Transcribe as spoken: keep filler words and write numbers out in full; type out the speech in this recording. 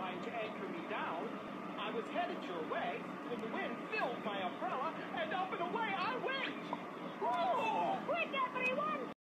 trying to anchor me down. I was headed your way when the wind filled my umbrella, and up and away